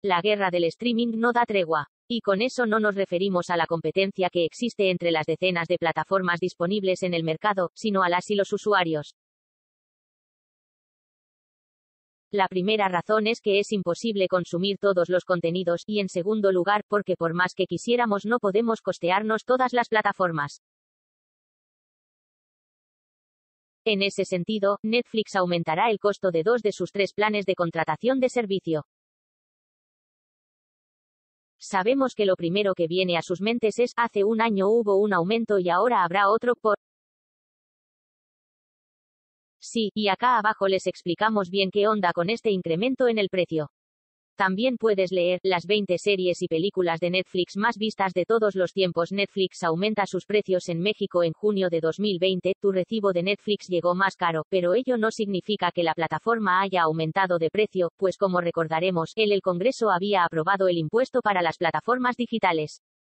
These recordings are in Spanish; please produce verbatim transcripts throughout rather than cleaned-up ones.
La guerra del streaming no da tregua. Y con eso no nos referimos a la competencia que existe entre las decenas de plataformas disponibles en el mercado, sino a las y los usuarios. La primera razón es que es imposible consumir todos los contenidos, y en segundo lugar, porque por más que quisiéramos no podemos costearnos todas las plataformas. En ese sentido, Netflix aumentará el costo de dos de sus tres planes de contratación de servicio. Sabemos que lo primero que viene a sus mentes es, hace un año hubo un aumento y ahora habrá otro por... Sí, y acá abajo les explicamos bien qué onda con este incremento en el precio. También puedes leer, las veinte series y películas de Netflix más vistas de todos los tiempos. Netflix aumenta sus precios en México en junio de dos mil veinte, tu recibo de Netflix llegó más caro, pero ello no significa que la plataforma haya aumentado de precio, pues como recordaremos, el, el Congreso había aprobado el impuesto para las plataformas digitales.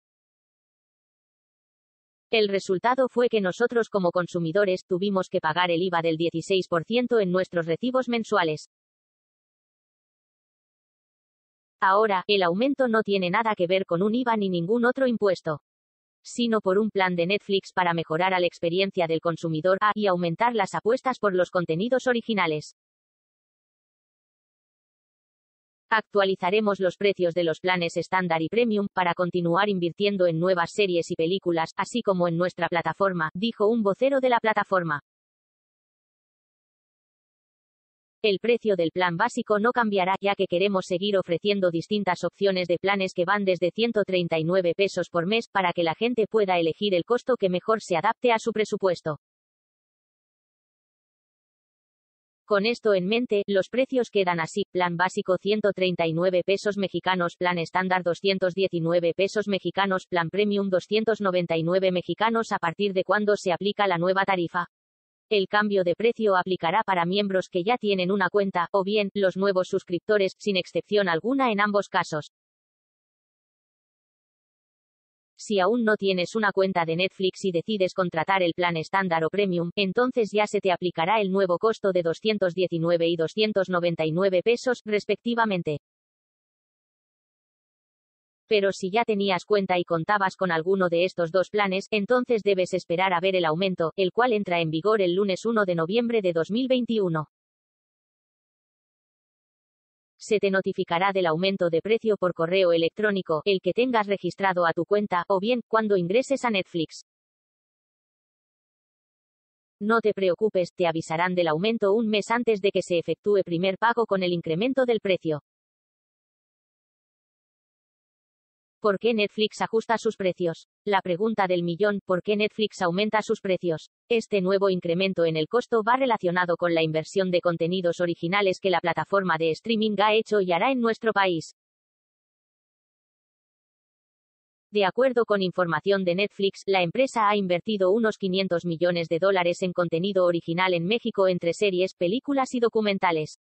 El resultado fue que nosotros como consumidores tuvimos que pagar el I V A del dieciséis por ciento en nuestros recibos mensuales. Ahora, el aumento no tiene nada que ver con un I V A ni ningún otro impuesto, sino por un plan de Netflix para mejorar la experiencia del consumidor a, y aumentar las apuestas por los contenidos originales. Actualizaremos los precios de los planes estándar y premium, para continuar invirtiendo en nuevas series y películas, así como en nuestra plataforma, dijo un vocero de la plataforma. El precio del plan básico no cambiará, ya que queremos seguir ofreciendo distintas opciones de planes que van desde ciento treinta y nueve pesos por mes, para que la gente pueda elegir el costo que mejor se adapte a su presupuesto. Con esto en mente, los precios quedan así: plan básico ciento treinta y nueve pesos mexicanos, plan estándar doscientos diecinueve pesos mexicanos, plan premium doscientos noventa y nueve mexicanos. ¿A partir de cuándo se aplica la nueva tarifa? El cambio de precio aplicará para miembros que ya tienen una cuenta, o bien, los nuevos suscriptores, sin excepción alguna en ambos casos. Si aún no tienes una cuenta de Netflix y decides contratar el plan estándar o premium, entonces ya se te aplicará el nuevo costo de doscientos diecinueve y doscientos noventa y nueve pesos, respectivamente. Pero si ya tenías cuenta y contabas con alguno de estos dos planes, entonces debes esperar a ver el aumento, el cual entra en vigor el lunes primero de noviembre de dos mil veintiuno. Se te notificará del aumento de precio por correo electrónico, el que tengas registrado a tu cuenta, o bien, cuando ingreses a Netflix. No te preocupes, te avisarán del aumento un mes antes de que se efectúe primer pago con el incremento del precio. ¿Por qué Netflix ajusta sus precios? La pregunta del millón: ¿por qué Netflix aumenta sus precios? Este nuevo incremento en el costo va relacionado con la inversión de contenidos originales que la plataforma de streaming ha hecho y hará en nuestro país. De acuerdo con información de Netflix, la empresa ha invertido unos quinientos millones de dólares en contenido original en México entre series, películas y documentales.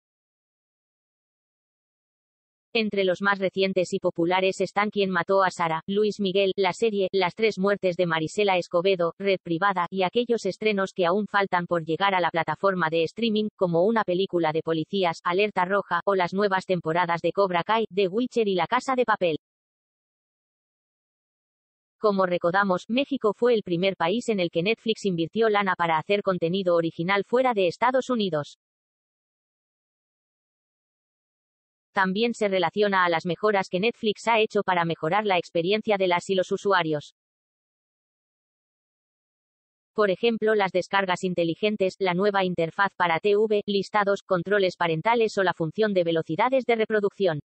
Entre los más recientes y populares están Quién mató a Sara, Luis Miguel, la serie, Las tres muertes de Marisela Escobedo, Red Privada, y aquellos estrenos que aún faltan por llegar a la plataforma de streaming, como una película de policías, Alerta Roja, o las nuevas temporadas de Cobra Kai, The Witcher y La Casa de Papel. Como recordamos, México fue el primer país en el que Netflix invirtió lana para hacer contenido original fuera de Estados Unidos. También se relaciona a las mejoras que Netflix ha hecho para mejorar la experiencia de las y los usuarios. Por ejemplo, las descargas inteligentes, la nueva interfaz para T V, listados, controles parentales o la función de velocidades de reproducción.